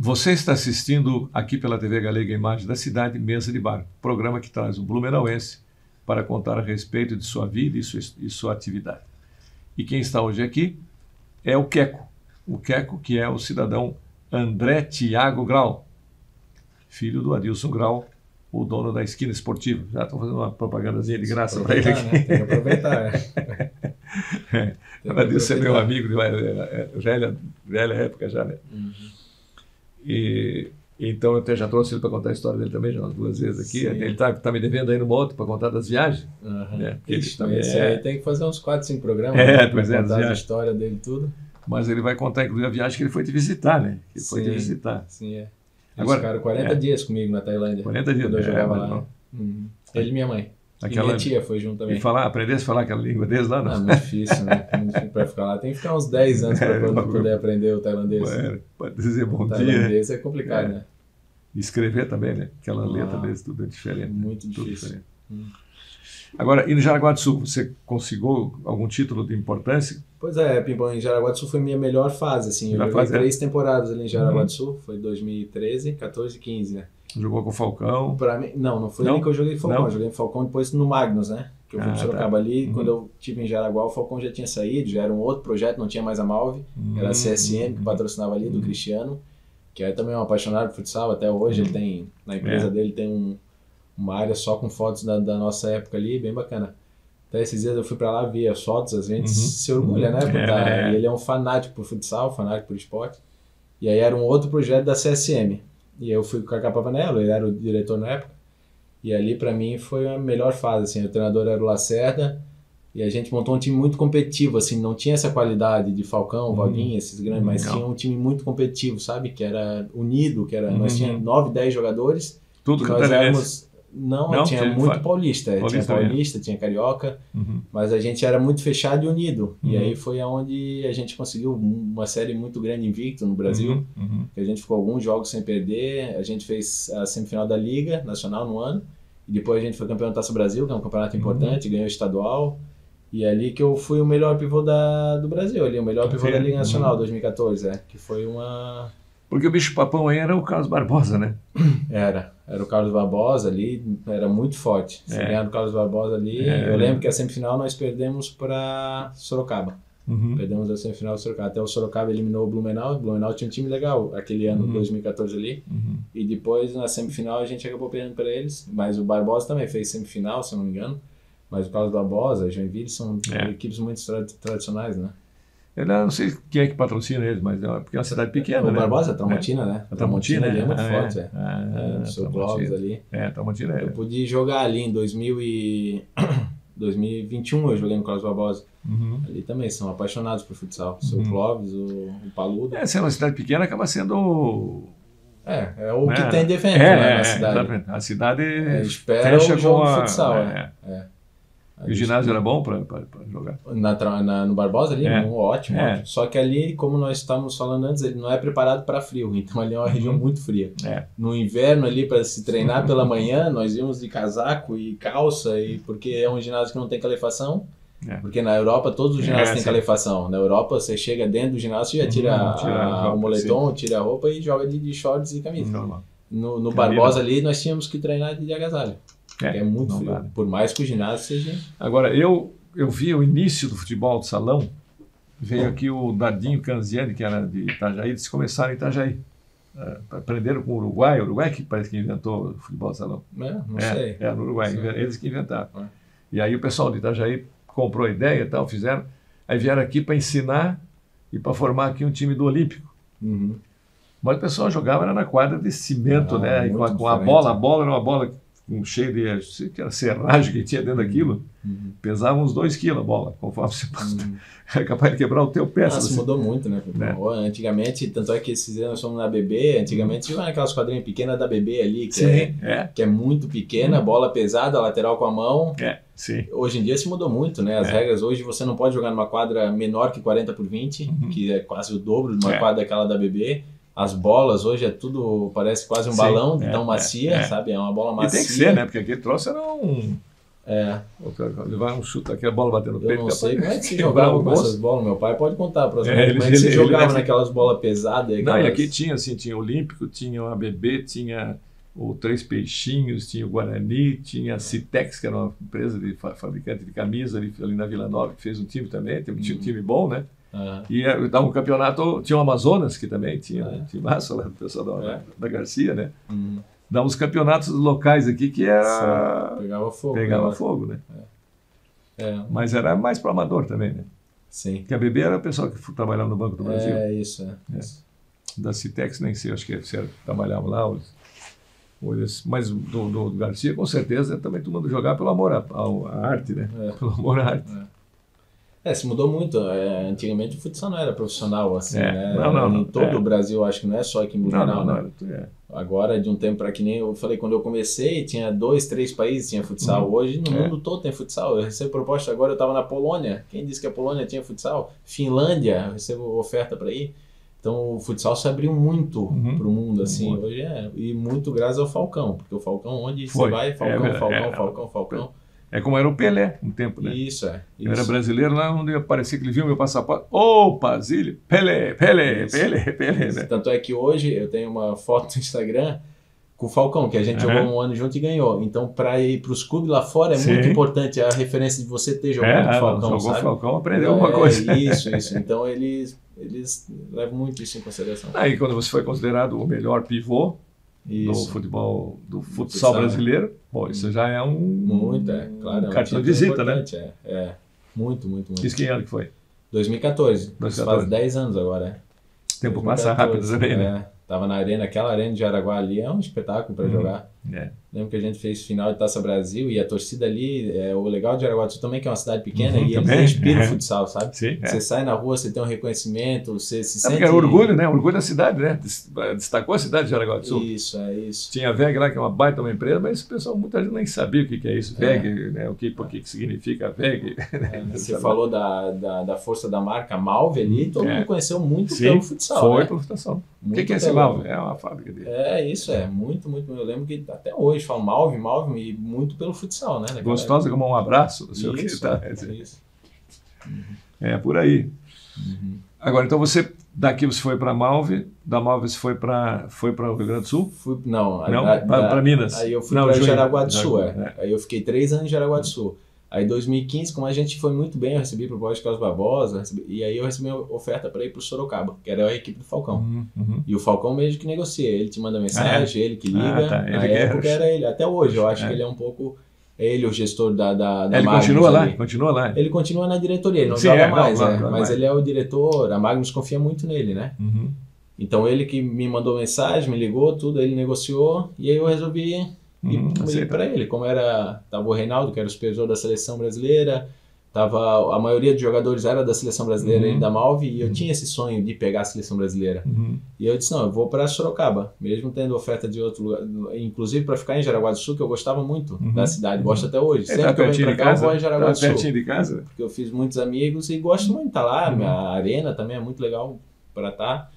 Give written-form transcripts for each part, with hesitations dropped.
Você está assistindo aqui pela TV Galega Imagem da Cidade, Mesa de Bar, programa que traz um blumenauense para contar a respeito de sua vida e sua atividade. E quem está hoje aqui é o Queco que é o cidadão André Tiago Grau, filho do Adilson Grau, o dono da Esquina Esportiva. Já estou fazendo uma propagandazinha de graça para ele aqui. Né? Tem que aproveitar. O Adilson é meu amigo de velha época já, né? Uhum. E então eu até já trouxe ele para contar a história dele também, já umas 2 vezes aqui. Sim. Ele tá me devendo aí numa outra para contar das viagens. Uhum. Né? Ixi, também aí tem que fazer uns 4, 5 programas. Contar a história dele tudo. Mas ele vai contar, inclusive, a viagem que ele foi te visitar, né? Ele foi te visitar. Sim, é. Eles ficaram 40 dias comigo na Tailândia. 40 dias. Quando eu jogava lá. Ele e minha mãe. E minha tia foi junto também. E aprendesse a falar aquela língua deles lá? Não, muito difícil, né? Muito difícil para ficar lá. Tem que ficar uns 10 anos para poder aprender o tailandês. Pode dizer bom dia. O tailandês é complicado, né? E escrever também, né? Aquela letra deles, tudo é diferente. Muito difícil. Agora, e no Jaraguá do Sul, você conseguiu algum título de importância? Pois é, Pimpão, em Jaraguá do Sul foi minha melhor fase, assim. Eu joguei 3 temporadas ali em Jaraguá do Sul, foi 2013, 14 e 15, né? Jogou com o Falcão? Pra mim, não foi nem que eu joguei Falcão, eu joguei em Falcão depois no Magnus, né? Que eu fui pro Sorocaba ali, quando eu estive em Jaraguá, o Falcão já tinha saído, já era um outro projeto, não tinha mais a Malve, era a CSM que patrocinava ali, do Cristiano, que é também um apaixonado por futsal, até hoje ele tem, na empresa dele tem uma área só com fotos da nossa época ali, bem bacana. Até esses dias eu fui pra lá, vi as fotos, a gente se orgulha, né? E ele é um fanático por futsal, fanático por esporte. E aí era um outro projeto da CSM. E aí eu fui com o Cacá Pavanello, ele era o diretor na época. E ali pra mim foi a melhor fase, assim, o treinador era o Lacerda. E a gente montou um time muito competitivo, assim, não tinha essa qualidade de Falcão, Valdinho, esses grandes, mas tinha um time muito competitivo, sabe? Que era unido, que era, nós tínhamos 9, 10 jogadores. Tudo que nós éramos... Não, tinha muito paulista. Tinha paulista, tinha carioca, mas a gente era muito fechado e unido. E aí foi onde a gente conseguiu uma série muito grande invicto no Brasil, que a gente ficou alguns jogos sem perder, a gente fez a semifinal da Liga Nacional no ano, e depois a gente foi campeão da Taça Brasil, que é um campeonato importante, ganhou o estadual, e ali que eu fui o melhor pivô do Brasil, ali, o melhor pivô da Liga Nacional, 2014, que foi uma... Porque o bicho-papão aí era o Carlos Barbosa, né? Era o Carlos Barbosa ali, era muito forte. Se ganhar do Carlos Barbosa ali, eu lembro que a semifinal nós perdemos para Sorocaba. Perdemos a semifinal de Sorocaba. Até o Sorocaba eliminou o Blumenau. O Blumenau tinha um time legal aquele ano, 2014 ali. E depois na semifinal a gente acabou perdendo para eles. Mas o Barbosa também fez semifinal, se eu não me engano. Mas o Carlos Barbosa, o Joinville são equipes muito tradicionais, né? Eu não sei quem é que patrocina eles, mas porque é uma cidade pequena, o né? Barbosa, Tramontina, né? A Tramontina ali é muito forte, o seu Clóvis ali. Tramontina Eu pude jogar ali em 2021, eu joguei no Carlos Barbosa. Ali também são apaixonados por futsal. O seu Clóvis, o Paludo. Se é uma cidade pequena, acaba sendo... o que tem de evento na cidade. Exatamente. A cidade espera o jogo de futsal. E o ginásio era bom para jogar? No Barbosa ali, ótimo. Só que ali, como nós estávamos falando antes, ele não é preparado para frio, então ali é uma região muito fria. No inverno ali, para se treinar pela manhã, nós íamos de casaco e calça, porque é um ginásio que não tem calefação, porque na Europa todos os ginásios têm calefação. Na Europa você chega dentro do ginásio e já tira o moletom, tira a roupa e joga de shorts e camisa. No Barbosa ali nós tínhamos que treinar de agasalho. É muito frio, por mais que o ginásio seja... Agora, eu vi o início do futebol de salão, veio aqui o Dadinho Canziani, que era de Itajaí, eles começaram em Itajaí. Aprenderam com o Uruguai que parece que inventou o futebol de salão. Não sei. No Uruguai, eles que inventaram. E aí o pessoal de Itajaí comprou a ideia e tal, fizeram, aí vieram aqui para ensinar e para formar aqui um time do Olímpico. Mas o pessoal jogava era na quadra de cimento, né? E com a bola era uma bola... cheio de que era serragem que tinha dentro daquilo, pesava uns 2 quilos a bola, conforme você é capaz de quebrar o teu pé. Isso mudou muito, né? Antigamente, tanto é que nós fomos na BB, antigamente jogava naquelas quadrinhas pequenas da BB ali, que é muito pequena, bola pesada, lateral com a mão. Hoje em dia se mudou muito, né? As regras hoje você não pode jogar numa quadra menor que 40 por 20, que é quase o dobro de uma quadra daquela da BB. As bolas hoje é tudo, parece quase um balão de tão macia, sabe? É uma bola macia. E tem que ser, né? Porque aquele troço era um Levar um chute, aquela bola batendo no peito. Eu não sei como é que se jogava com essas bolas. Meu pai pode contar para como é que se jogava naquelas bolas pesadas. Não, e aqui tinha assim, tinha o Olímpico, tinha o ABB, tinha o Três Peixinhos, tinha o Guarani, tinha a Citex, que era uma empresa de fabricante de camisa ali na Vila Nova, que fez um time também, tinha um time bom, né? E dava um campeonato, tinha o Amazonas, que também tinha um time massa lá do pessoal da Garcia, né? Dava uns campeonatos locais aqui que era... Pegava fogo, né? Mas era mais para amador também, né? Sim. Porque a BB era o pessoal que trabalhava no Banco do Brasil. Isso. Da Citex nem sei, acho que trabalhava lá. Mas do Garcia, com certeza, também todo mundo jogava pelo amor à arte, né? Pelo amor à arte. Se mudou muito. Antigamente o futsal não era profissional assim, né? Não. Em todo o Brasil, acho que não é só aqui em Blumenau, né? Agora, de um tempo para que nem eu falei, quando eu comecei, tinha 2, 3 países que tinha futsal. Hoje, no mundo todo tem futsal. Eu recebo proposta agora, eu estava na Polônia. Quem disse que a Polônia tinha futsal? Finlândia, eu recebo oferta para ir. Então, o futsal se abriu muito para o mundo, assim. Hoje e muito graças ao Falcão. Porque o Falcão, onde você vai, Falcão. É como era o Pelé, um tempo, né? Isso. Eu era brasileiro lá, onde aparecia que ele viu meu passaporte. Opa, Zílio, Pelé, né? Tanto é que hoje eu tenho uma foto no Instagram com o Falcão, que a gente jogou um ano junto e ganhou. Então, para ir para os clubes lá fora, é muito importante a referência de você ter jogado com o Falcão, jogou sabe? O Falcão, aprendeu alguma coisa. Isso. Então, eles levam muito isso em consideração. Aí, quando você foi considerado o melhor pivô do futsal brasileiro, isso já é claro, cartão de visita, né? Muito. Isso que ano que foi? 2014. Faz 10 anos agora. O tempo passa rápido também, né? Tava na arena, aquela arena de Jaraguá ali é um espetáculo para jogar. Lembro que a gente fez final de Taça Brasil e a torcida ali, o legal de Jaraguá do Sul também, que é uma cidade pequena, e eles inspiram o futsal, sabe? Sim, você sai na rua, você tem um reconhecimento, você se sente... Porque é orgulho, né? Orgulho da cidade, né? Destacou a cidade de Jaraguá do Sul. Isso. Tinha a VEG lá, que é uma baita uma empresa, mas o pessoal, muita gente nem sabia o que é isso, VEG, né? Por que significa a VEG. Você falou da força da marca Malve ali, todo mundo conheceu muito pelo futsal, foi né? pelo futsal. O que é esse Malve? É uma fábrica dele. Muito. Eu lembro que até hoje falam Malve, e muito pelo futsal, né? Gostosa como um abraço, não sei o que tá. Isso. É por aí. Agora, então daqui você foi para Malve, da Malve você foi para o Rio Grande do Sul? Para Minas. Aí eu fui para Jaraguá do Sul, Aí eu fiquei 3 anos em Jaraguá do Sul. Aí em 2015, como a gente foi muito bem, eu recebi proposta de Carlos Barbosa, e aí eu recebi uma oferta para ir para o Sorocaba, que era a equipe do Falcão. E o Falcão mesmo que negocia, ele te manda mensagem, ele que liga, na época era ele, até hoje, eu acho que ele é um pouco, ele o gestor da ele Magnus continua lá? Ele continua na diretoria, ele não joga mais, mas ele é o diretor, a Magnus confia muito nele, né? Então ele que me mandou mensagem, me ligou, tudo, ele negociou, e aí eu resolvi... E para ele, como tava o Reinaldo, que era o supervisor da seleção brasileira, a maioria dos jogadores era da seleção brasileira e da Malve, e eu tinha esse sonho de pegar a seleção brasileira. E eu disse, não, eu vou para Sorocaba, mesmo tendo oferta de outro lugar, inclusive para ficar em Jaraguá do Sul, que eu gostava muito da cidade, gosto até hoje. Sempre que eu venho para cá, eu vou em Jaraguá do Sul. Pertinho de casa? Porque eu fiz muitos amigos e gosto muito de estar lá, a arena também é muito legal para estar.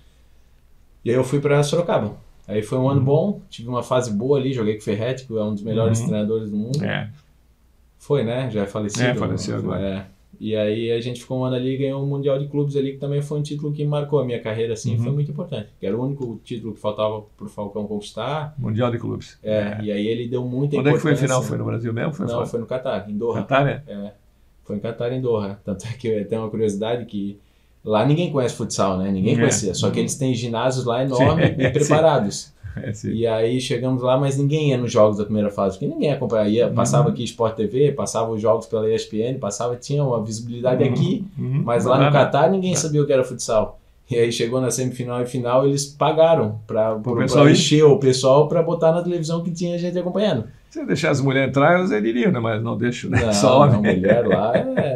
E aí eu fui para Sorocaba. Aí foi um ano bom, tive uma fase boa ali, joguei com o Ferretti, que é um dos melhores treinadores do mundo. Foi, né? Já é falecido. Faleceu agora. E aí a gente ficou um ano ali e ganhou o Mundial de Clubes ali, que também foi um título que marcou a minha carreira, assim, foi muito importante. Que era o único título que faltava pro Falcão conquistar. Mundial de Clubes. E aí ele deu muita importância. Onde é que foi a final? Foi no Brasil mesmo? Não, foi no Catar, em Doha. Catar, né? Foi em Catar, em Doha. Tanto é que tem uma curiosidade que lá ninguém conhece futsal, né? Ninguém conhecia. Só que eles têm ginásios lá enormes e preparados. E aí chegamos lá, mas ninguém ia nos jogos da primeira fase, porque ninguém acompanhava. Passava aqui Sport TV, passava os jogos pela ESPN, tinha uma visibilidade aqui, mas lá no Catar ninguém sabia o que era futsal. E aí chegou na semifinal e final, eles pagaram para encher o pessoal para botar na televisão que tinha gente acompanhando. Se deixar as mulheres entrar, elas iriam, né? Mas não deixam, né? Não, só homem. Não, mulher lá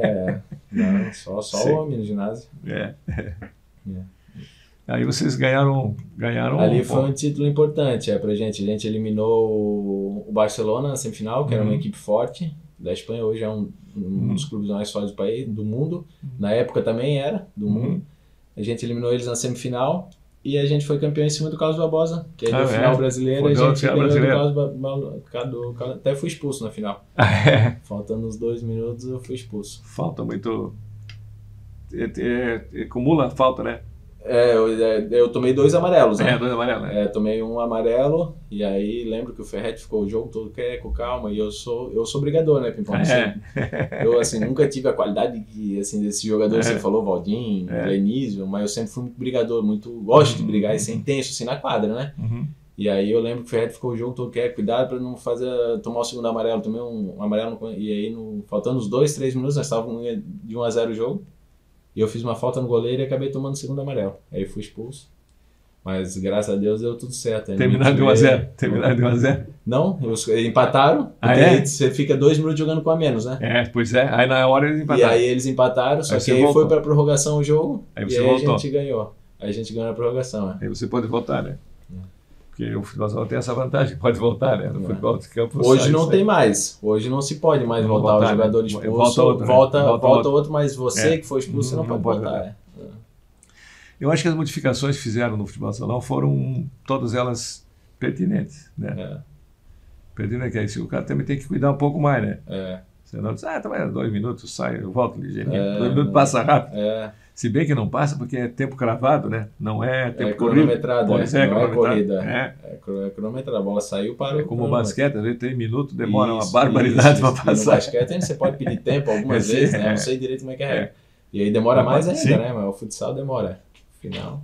Não, só homem no ginásio. Aí vocês ganharam ali foi um título importante pra gente. A gente eliminou o Barcelona na semifinal, que era uma equipe forte da Espanha. Hoje é um dos clubes mais fortes do mundo. Na época também era do mundo. A gente eliminou eles na semifinal E a gente foi campeão em cima do Carlos Barbosa, que aí no final brasileiro a gente ganhou do Carlos Barbosa. Até fui expulso na final. Faltando uns 2 minutos eu fui expulso. Falta muito... acumula falta, né? Eu tomei 2 amarelos, né? 2 amarelos, né? Tomei um amarelo, e aí lembro que o Ferretti ficou o jogo todo com calma, e eu sou brigador, né, Pimpão? Eu, assim, nunca tive a qualidade desse jogador que você falou, Valdim, Lenísio, mas eu sempre fui muito brigador, gosto de brigar e ser intenso, assim, na quadra, né? E aí eu lembro que o Ferretti ficou o jogo todo cuidado para não tomar o segundo amarelo, tomei um amarelo, e aí faltando uns 2, 3 minutos, nós estávamos de 1-0 o jogo, e eu fiz uma falta no goleiro e acabei tomando o segundo amarelo. Aí fui expulso. Mas graças a Deus deu tudo certo. Terminaram de 1-0? Não, eles empataram. Você fica 2 minutos jogando com a menos, né? Pois é. Aí na hora eles empataram. E aí eles empataram, só que aí foi pra prorrogação o jogo. Aí você voltou. A gente ganhou. Aí a gente ganhou na prorrogação. Aí você pode voltar, né? Porque o futebol tem essa vantagem, pode voltar, né? No futebol de campo. Hoje não tem mais. Hoje não se pode mais voltar. O jogador expulso, volta outro, mas você que foi expulso, você não pode voltar. Eu acho que as modificações que fizeram no futebol nacional foram todas elas pertinentes, né? Pertinente que aí o cara também tem que cuidar um pouco mais, né? Senão diz, tá mais 2 minutos, sai, eu volto ligeirinho. 2 minutos passa rápido. Se bem que não passa porque é tempo cravado, né? Não é tempo cronometrado, não é corrida. É cronometrado, a bola saiu, parou. Como o basquete, às vezes 3 minutos demora uma barbaridade para passar. No basquete você pode pedir tempo algumas vezes, né? Não sei direito como é que é. E aí demora mais ainda, né? Mas o futsal demora. Final.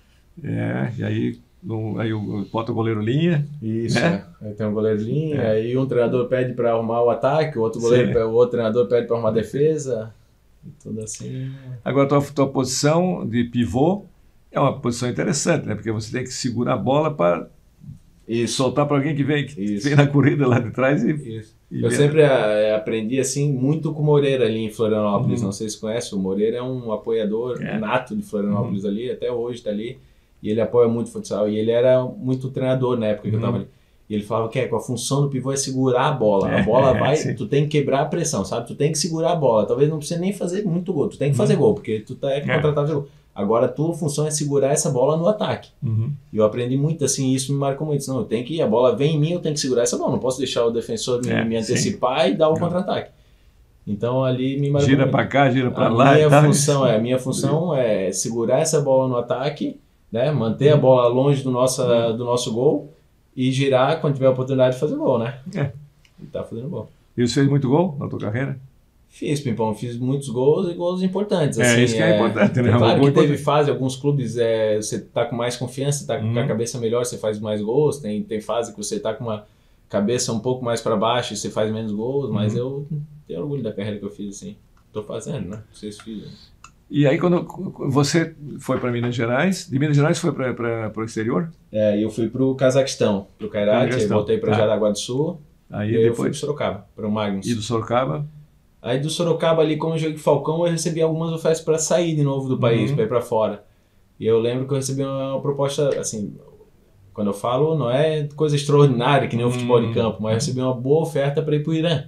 E aí bota o goleiro linha. Isso, aí tem um goleiro linha, aí um treinador pede para arrumar o ataque, o outro treinador pede para arrumar a defesa. E tudo assim. Agora, tua posição de pivô é uma posição interessante, né? Porque você tem que segurar a bola para soltar para alguém que vem na corrida lá de trás. Eu sempre aprendi assim muito com o Moreira ali em Florianópolis. Não sei se conhece, o Moreira é um apoiador nato de Florianópolis ali, até hoje está ali. E ele apoia muito o futsal. E ele era muito treinador na época que eu estava ali. E ele falava que a função do pivô é segurar a bola. A bola vai, tu tem que quebrar a pressão, sabe? Tu tem que segurar a bola. Talvez não precise nem fazer muito gol. Tu tem que fazer gol, porque tu tá contratado de gol. Agora a tua função é segurar essa bola no ataque. E eu aprendi muito assim, isso me marcou muito. Não, eu tenho que ir, a bola vem em mim, eu tenho que segurar essa bola. Não posso deixar o defensor me antecipar e dar o contra-ataque. Então ali me marcou. Gira para cá, gira para lá. A minha função é segurar essa bola no ataque, né? Manter a bola longe do nosso gol e girar quando tiver a oportunidade de fazer gol, né? E tá fazendo gol. E você fez muito gol na tua carreira? Fiz, Pimpão, fiz muitos gols e gols importantes. Assim, isso que é importante, né? Claro que teve fase, alguns clubes você tá com mais confiança, tá com a cabeça melhor, você faz mais gols, tem fase que você tá com uma cabeça um pouco mais para baixo e você faz menos gols, mas eu tenho orgulho da carreira que eu fiz, assim. Tô fazendo, né? Vocês fizeram. E aí quando você foi para Minas Gerais, de Minas Gerais foi para o exterior? Eu fui para o Cazaquistão, para o Kairat, voltei para Jaraguá do Sul, aí e depois eu fui para Sorocaba, para o Magnus. E do Sorocaba? Aí do Sorocaba ali, como eu joguei Falcão, eu recebi algumas ofertas para sair de novo do país, para ir para fora. E eu lembro que eu recebi uma proposta, assim, quando eu falo, não é coisa extraordinária, que nem o futebol de campo, mas eu recebi uma boa oferta para ir para o Irã.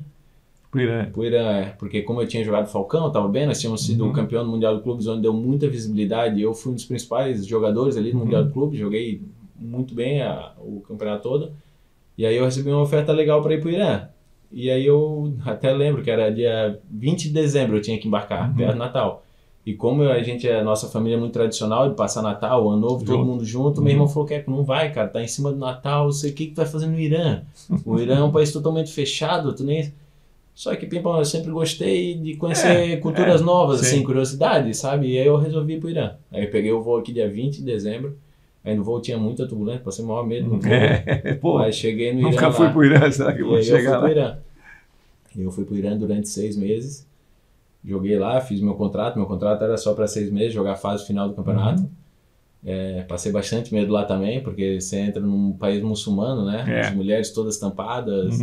Pro Irã, porque como eu tinha jogado Falcão, estava bem, nós tínhamos sido campeão do Mundial do Clubes, onde deu muita visibilidade, eu fui um dos principais jogadores ali no Mundial do Clube, joguei muito bem o campeonato todo, e aí eu recebi uma oferta legal para ir pro Irã. E aí eu até lembro que era dia 20 de dezembro eu tinha que embarcar, perto do Natal. E como a nossa família é muito tradicional de passar Natal, Ano Novo, todo mundo junto, meu irmão falou que não vai, cara, tá em cima do Natal, você o que vai fazer no Irã? O Irã é um país totalmente fechado, tu nem... Só que, Pimpão, eu sempre gostei de conhecer culturas novas, assim, curiosidade, sabe? E aí eu resolvi ir pro Irã. Aí eu peguei o voo aqui dia 20 de dezembro, aí no voo tinha muita turbulência, passei o maior medo no voo. Aí cheguei no Irã. Nunca fui pro Irã, será que eu vou chegar lá? Eu fui pro Irã durante 6 meses, joguei lá, fiz meu contrato era só para 6 meses, jogar a fase final do campeonato. Passei bastante medo lá também, porque você entra num país muçulmano, né? As mulheres todas tampadas.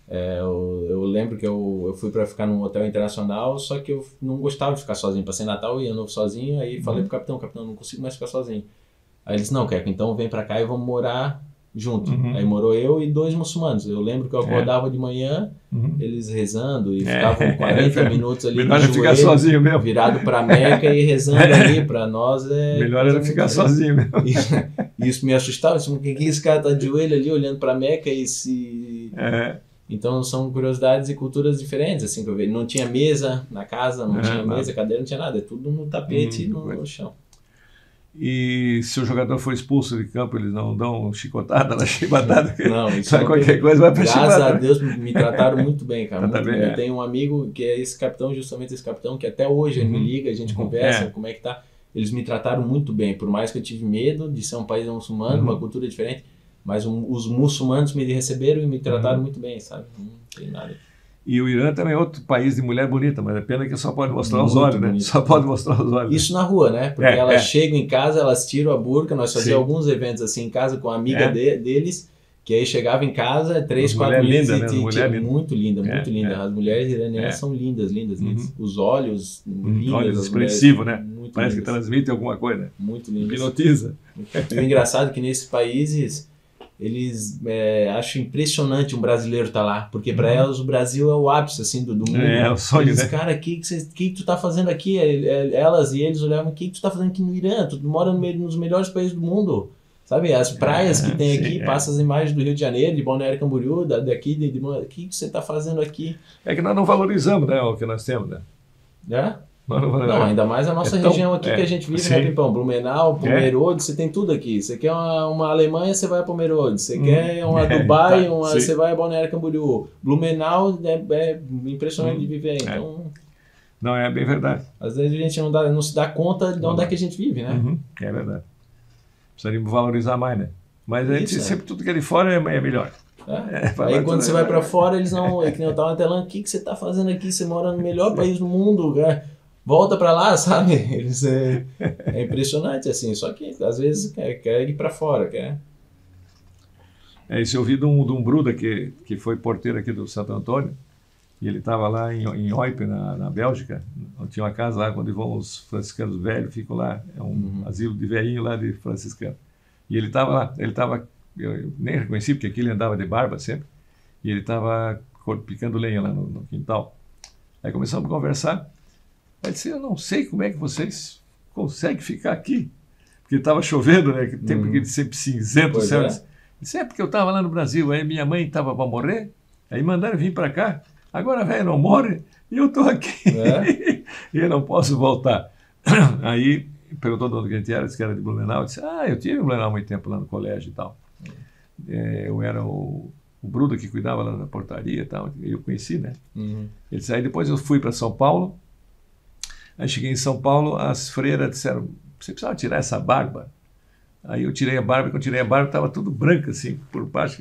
Eu lembro que eu fui para ficar num hotel internacional, só que eu não gostava de ficar sozinho. Passei Natal e Ano Novo sozinho, aí falei pro capitão, não consigo mais ficar sozinho. Aí ele disse, não, Keco, então vem para cá e vamos morar junto. Aí morou eu e 2 muçulmanos. Eu lembro que eu acordava de manhã, eles rezando e ficavam 40 minutos ali melhor de ficar sozinho mesmo. Virado para Meca e rezando ali. Para nós melhor era ficar sozinho mesmo. Isso me assustava. Por que esse cara tá de joelho ali olhando para Meca e se... Então são curiosidades e culturas diferentes, assim, que eu vejo. Não tinha mesa na casa, não tinha mesa, cadeira, não tinha nada. É tudo no tapete e no chão. E se o jogador for expulso de campo, eles não dão chicotada na chibatada? Não, isso não qualquer coisa vai para chibatada. Graças a Deus me trataram muito bem, cara. Muito bem. Bem, Eu tenho um amigo que é esse capitão, justamente esse capitão, que até hoje ele me liga, a gente conversa, como é que tá. Eles me trataram muito bem, por mais que eu tive medo de ser um país muçulmano, uma cultura diferente, mas os muçulmanos me receberam e me trataram muito bem, sabe? Não tem nada. E o Irã também é outro país de mulher bonita, mas é pena que só pode mostrar os olhos, né? Só pode mostrar os olhos. Isso na rua, né? Porque elas chegam em casa, elas tiram a burca, nós fazíamos alguns eventos assim em casa com a amiga deles, que aí chegava em casa, 3, 4 meses, muito linda, muito linda. As mulheres iranianas são lindas, lindas, lindas. Os olhos, lindas. Olhos expressivos, né? Parece que transmite alguma coisa. Muito lindas. Hipnotiza. E o engraçado é que nesses países... Eles acham impressionante um brasileiro estar lá, porque para elas o Brasil é o ápice assim, do mundo. É o sonho, eles, né? Cara, o que tu tá fazendo aqui? Elas e eles olhavam, o que tu tá fazendo aqui no Irã? Tu mora nos melhores países do mundo. Sabe, as praias que tem aqui, passa as imagens do Rio de Janeiro, de Balneário Camboriú, daqui, o que você tá fazendo aqui? É que nós não valorizamos, né, o que nós temos, né? Não, ainda mais a nossa região aqui que a gente vive, né, Pimpão? Blumenau, Pomerode, você tem tudo aqui. Você quer uma Alemanha, você vai a Pomerode. Você quer uma Dubai, você vai a Balneário Camboriú. Blumenau é impressionante de viver, então... Não, é bem verdade. Às vezes a gente não se dá conta de onde é que a gente vive, né? É verdade. Precisaríamos valorizar mais, né? Mas a gente sempre tudo que é de fora é melhor. Aí quando você vai pra fora, eles não... É que nem eu tava na Tailândia, o que você tá fazendo aqui? Você mora no melhor país do mundo, cara. Volta pra lá, sabe? Eles é impressionante, assim. Só que às vezes quer ir pra fora, quer... Isso eu ouvi de um Bruda que foi porteiro aqui do Santo Antônio, e ele estava lá em Eupen, na Bélgica. Tinha uma casa lá onde vão os franciscanos velhos, ficam lá. É um asilo de velhinho lá de franciscano. E ele estava lá, eu nem reconheci, porque aqui ele andava de barba sempre, e ele estava picando lenha lá no quintal. Aí começamos a conversar. Ele disse, eu não sei como é que vocês conseguem ficar aqui. Porque estava chovendo, né? Tempo aquele sempre cinzento o céu. Ele disse, porque eu estava lá no Brasil, aí minha mãe estava para morrer, aí mandaram vir para cá. Agora a velha não morre e eu estou aqui. E eu não posso voltar. Aí perguntou de onde a gente era, disse que era de Blumenau. Eu disse, eu tive em Blumenau há muito tempo lá no colégio e tal. Eu era o Bruda que cuidava lá da portaria e tal. Eu conheci, né? Ele disse, aí depois eu fui para São Paulo. Aí cheguei em São Paulo, as freiras disseram, você precisava tirar essa barba. Aí eu tirei a barba, quando eu tirei a barba estava tudo branco assim, por baixo,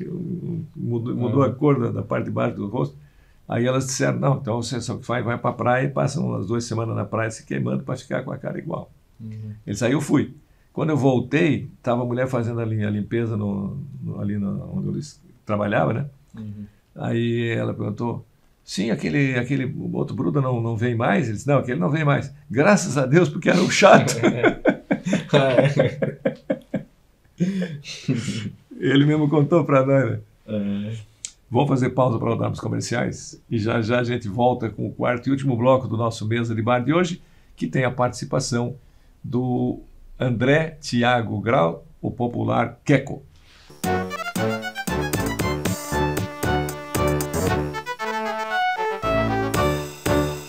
mudou a cor da parte de baixo do rosto. Aí elas disseram, não, então você só vai para a praia e passa umas 2 semanas na praia se queimando para ficar com a cara igual. Eles aí eu fui. Quando eu voltei, estava a mulher fazendo a limpeza ali onde eles trabalhavam, né? Aí ela perguntou, sim, aquele outro Bruda não vem mais? Ele disse, não, aquele não vem mais. Graças a Deus, porque era um chato. Ele mesmo contou para nós, né? Vamos fazer pausa para darmos comerciais e já já a gente volta com o 4º e último bloco do nosso Mesa de Bar de hoje, que tem a participação do André Thiago Grau, o popular Queco.